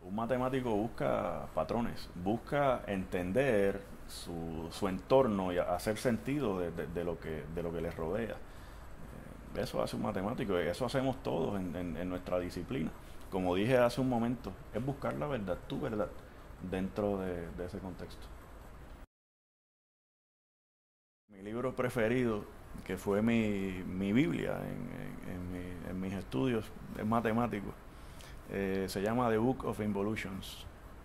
Un matemático busca patrones, busca entender su entorno y hacer sentido de lo que les rodea. Eso hace un matemático y eso hacemos todos en nuestra disciplina. Como dije hace un momento, es buscar la verdad, tu verdad, dentro de ese contexto. Mi libro preferido, que fue mi Biblia en mis estudios, es matemático, se llama The Book of Involutions.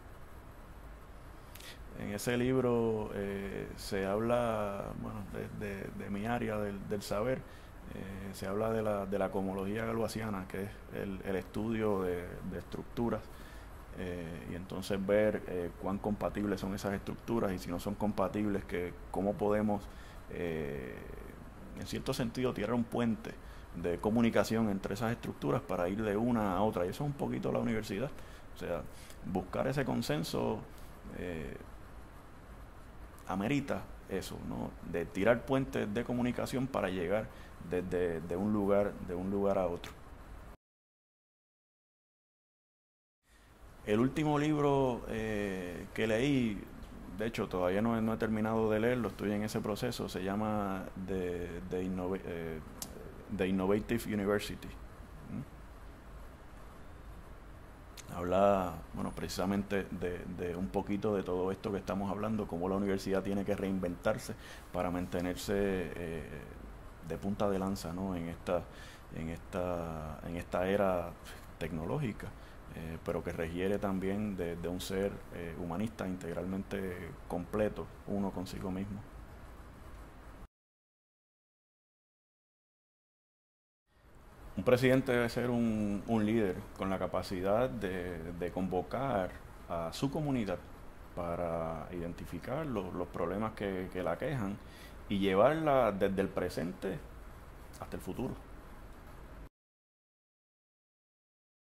En ese libro se habla, bueno, de mi área del saber, se habla de la cohomología galoisiana, que es el estudio de estructuras, y entonces ver cuán compatibles son esas estructuras y si no son compatibles, cómo podemos, eh, en cierto sentido, tirar un puente de comunicación entre esas estructuras para ir de una a otra. Y eso es un poquito la universidad. O sea, buscar ese consenso eh, amerita eso, ¿no? De tirar puentes de comunicación para llegar desde de un lugar a otro. El último libro que leí, de hecho todavía no he terminado de leerlo, estoy en ese proceso, se llama The Innovative University. Habla, bueno, precisamente de un poquito de todo esto que estamos hablando, cómo la universidad tiene que reinventarse para mantenerse de punta de lanza, ¿no? En esta era tecnológica, pero que requiere también de un ser humanista integralmente completo, uno consigo mismo. Un presidente debe ser un líder con la capacidad de convocar a su comunidad para identificar los problemas que la quejan y llevarla desde el presente hasta el futuro.